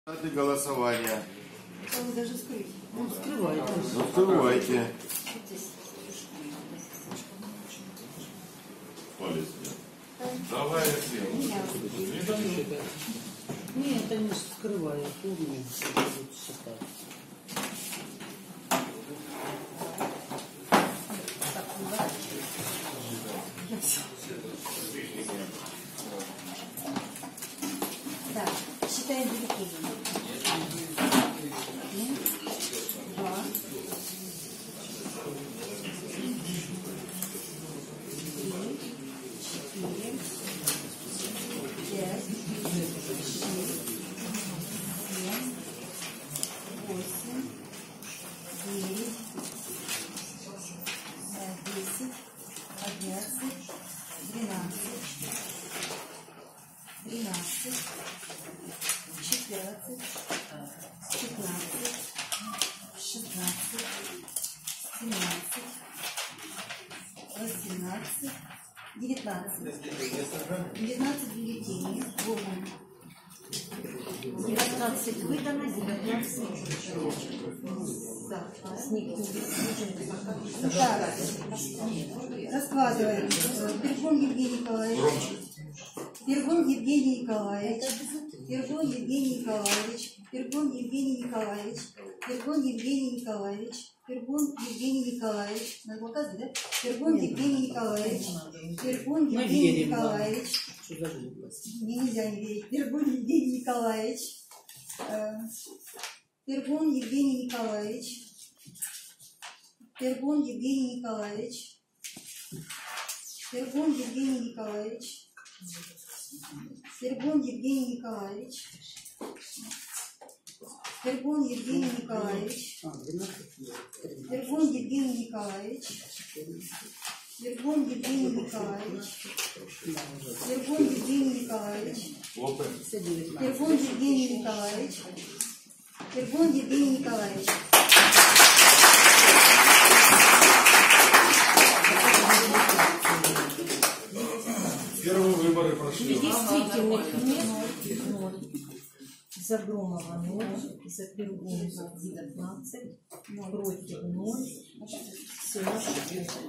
Результаты голосования. Вы даже скрыть. Ну, Скрывайте. Ну, скрывайте. Палец нет. Давай я съем. Нет, это не скрываю. Помню, будут считать. Так, считаем бюллетени. 1, 2, 3, 4, 5, 6, 7, 8, 9, 10, 11, 12, 13, 14, 15, 16, 17, 18, 19. 19 бюллетеней. 19 выдано, 19 так, раскладываем. Пергун Евгений Николаевич. Пергун Евгений Николаевич. Пергун Евгений Николаевич. Пергун Евгений Николаевич. Пергун Евгений Николаевич. Пергун Евгений Николаевич. Надо указать, да? Пергун Евгений Николаевич. Пергун Евгений Николаевич. Мне нельзя не верить. Пергун Евгений Николаевич. Пергун Евгений Николаевич. Пергун Евгений Николаевич. Пергун Евгений Николаевич. Пергун Евгений Николаевич. Пергун Евгений Николаевич. Пергун Евгений Николаевич. Пергун Евгений Николаевич. Пергун Евгений Николаевич. Пергун Евгений Николаевич. Пергун Евгений Николаевич. Первые выборы прошли. Действительно, нет. За Громова 0, за Пергун 19, против 0, всего 6.